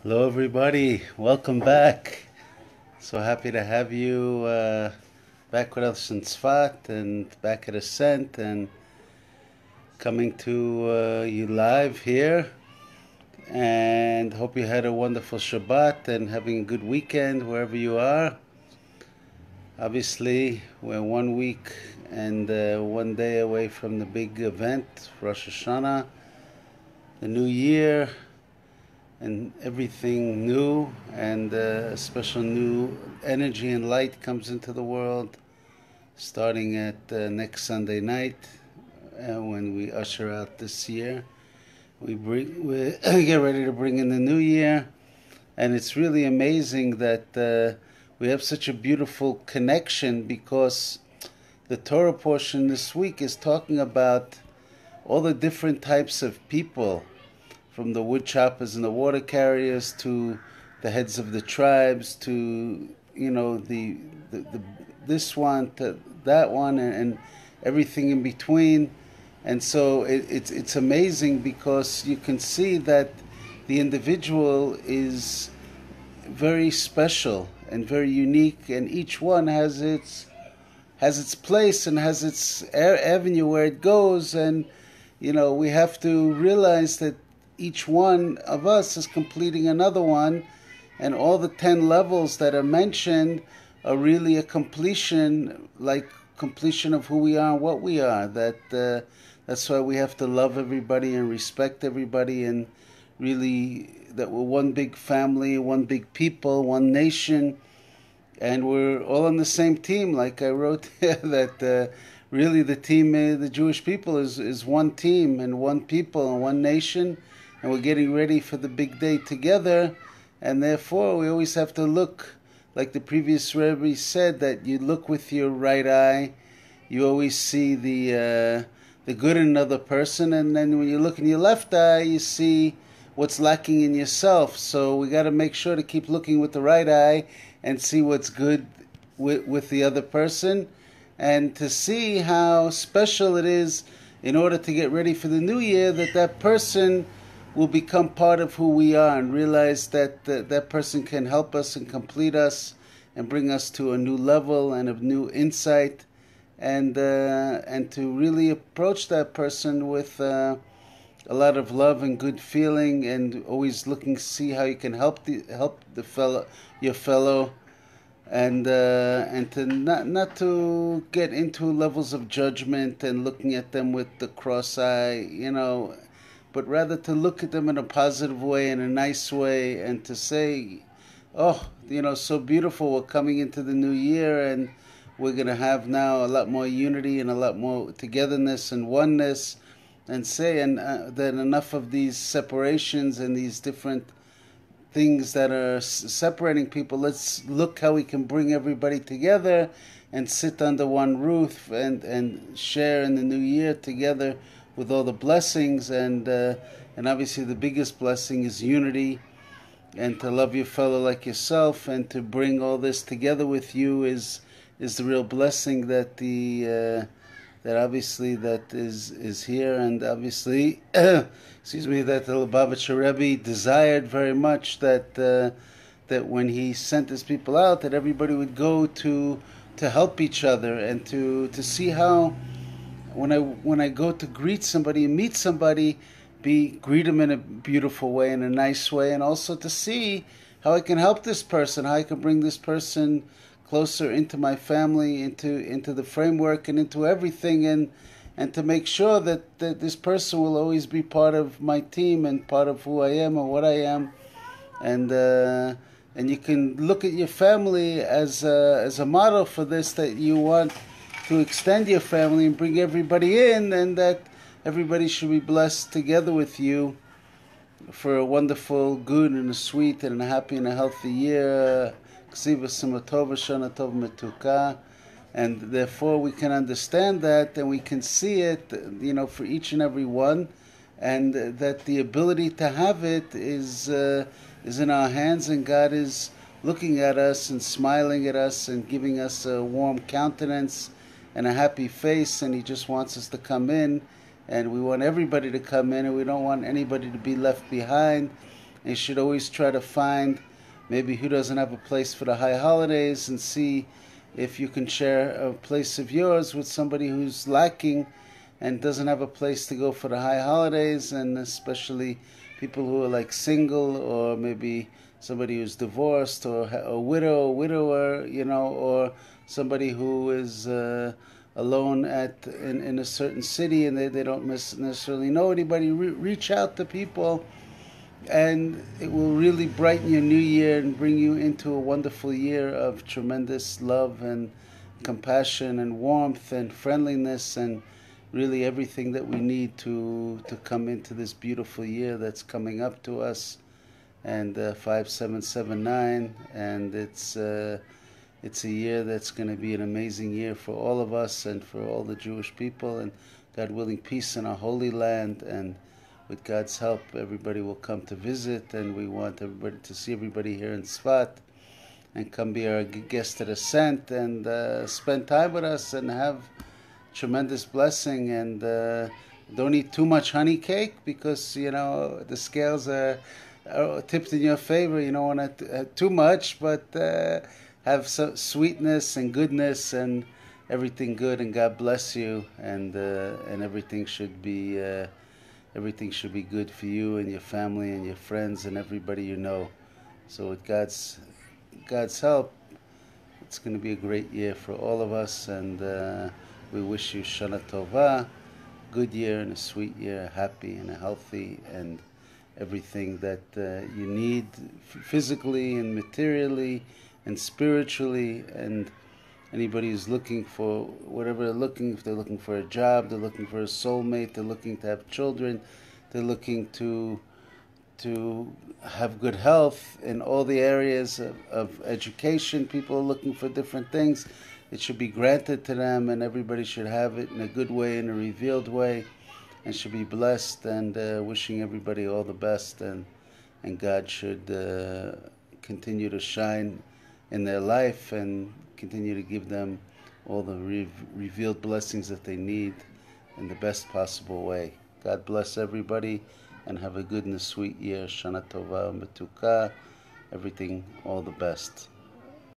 Hello, everybody. Welcome back. So happy to have you back with us in Tzfat and back at Ascent and coming to you live here. And hope you had a wonderful Shabbat and having a good weekend wherever you are. Obviously, we're 1 week and 1 day away from the big event, Rosh Hashanah, the new year, and everything new, and a special new energy and light comes into the world starting at next Sunday night when we usher out this year. We get ready to bring in the new year, and it's really amazing that we have such a beautiful connection because the Torah portion this week is talking about all the different types of people, from the wood choppers and the water carriers to the heads of the tribes to the this one to that one, and everything in between. And so it's amazing because you can see that the individual is very special and very unique, and each one has its place and has its avenue where it goes. And we have to realize that each one of us is completing another one, and all the 10 levels that are mentioned are really a completion, like completion of who we are and what we are. That's why we have to love everybody and respect everybody, and really that we're one big family, one big people, one nation, and we're all on the same team. Like I wrote that really the team, the Jewish people, is one team and one people and one nation, and we're getting ready for the big day together. And therefore we always have to look, like the previous Rebbe said, that you look with your right eye. You always see the good in another person, and then when you look in your left eye, you see what's lacking in yourself. So we got to make sure to keep looking with the right eye and see what's good with the other person, and to see how special it is in order to get ready for the new year, that person will become part of who we are, and realize that that person can help us and complete us and bring us to a new level and a new insight, and to really approach that person with a lot of love and good feeling, and always looking to see how you can help your fellow, and to not to get into levels of judgment and looking at them with the cross eye, but rather to look at them in a positive way, in a nice way, and to say, oh, so beautiful, we're coming into the new year, and we're going to have now a lot more unity and a lot more togetherness and oneness, and say that enough of these separations and these different things that are separating people. Let's look how we can bring everybody together and sit under one roof and share in the new year together with all the blessings, and obviously the biggest blessing is unity, and to love your fellow like yourself, and to bring all this together with you is the real blessing that that obviously that is here, and obviously excuse me, that the Lubavitcher Rebbe desired very much that that when he sent his people out, that everybody would go to help each other, and to see how when I go to greet somebody and meet somebody, greet them in a beautiful way, in a nice way, and also to see how I can help this person, how I can bring this person closer into my family, into the framework, and into everything, and to make sure that this person will always be part of my team and part of who I am and what I am, and you can look at your family as a model for this, that you want to extend your family and bring everybody in, and that everybody should be blessed together with you for a wonderful, good, and a sweet, and a happy, and a healthy year. And therefore we can understand that, and we can see it, for each and every one, and that the ability to have it is in our hands, and God is looking at us and smiling at us and giving us a warm countenance and a happy face, and he just wants us to come in, and we want everybody to come in, and we don't want anybody to be left behind. And you should always try to find maybe who doesn't have a place for the high holidays, and see if you can share a place of yours with somebody who's lacking and doesn't have a place to go for the high holidays, and especially people who are like single, or maybe somebody who's divorced, or a widower, or somebody who is alone in a certain city, and they don't necessarily know anybody. Reach out to people, and it will really brighten your new year and bring you into a wonderful year of tremendous love and compassion and warmth and friendliness, and really everything that we need to come into this beautiful year that's coming up to us. And 5779, and it's a year that's going to be an amazing year for all of us and for all the Jewish people, and God willing, peace in our holy land. And with God's help, everybody will come to visit, and we want everybody to see everybody here in Tzfat, and come be our guest at Ascent, and spend time with us and have tremendous blessing. And don't eat too much honey cake, because the scales are tipped in your favor. You don't want to have too much, but have some sweetness and goodness and everything good. And God bless you, and everything should be good for you and your family and your friends and everybody you know. So with God's help, it's going to be a great year for all of us, and we wish you Shana Tova, good year and a sweet year, happy and a healthy, and everything that you need physically and materially and spiritually. And anybody who's looking for whatever they're looking, if they're looking for a job, they're looking for a soulmate, they're looking to have children, they're looking to have good health in all the areas of education. People are looking for different things. It should be granted to them, and everybody should have it in a good way, in a revealed way, and should be blessed. And wishing everybody all the best, and God should continue to shine in their life and continue to give them all the revealed blessings that they need in the best possible way. God bless everybody, and have a good and a sweet year. Shana Tova Metuka. Everything, all the best.